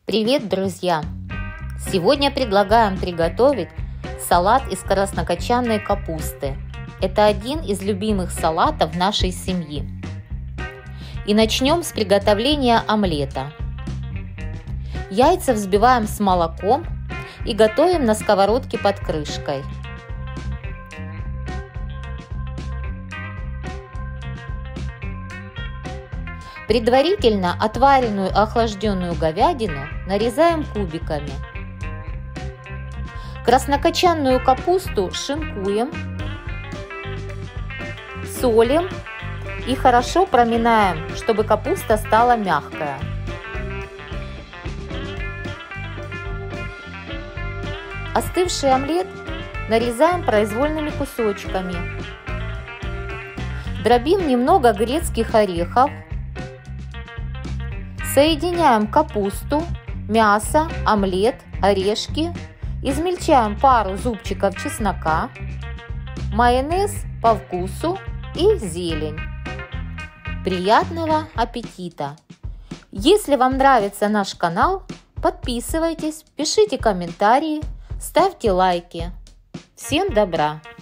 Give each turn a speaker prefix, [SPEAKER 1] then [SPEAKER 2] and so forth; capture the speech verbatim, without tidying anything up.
[SPEAKER 1] Привет, друзья! Сегодня предлагаем приготовить салат из краснокочанной капусты. Это один из любимых салатов нашей семьи. И начнем с приготовления омлета. Яйца взбиваем с молоком и готовим на сковородке под крышкой. Предварительно отваренную охлажденную говядину нарезаем кубиками. Краснокочанную капусту шинкуем, солим и хорошо проминаем, чтобы капуста стала мягкая. Остывший омлет нарезаем произвольными кусочками. Дробим немного грецких орехов. Соединяем капусту, мясо, омлет, орешки. Измельчаем пару зубчиков чеснока, майонез по вкусу и зелень. Приятного аппетита! Если вам нравится наш канал, подписывайтесь, пишите комментарии, ставьте лайки. Всем добра!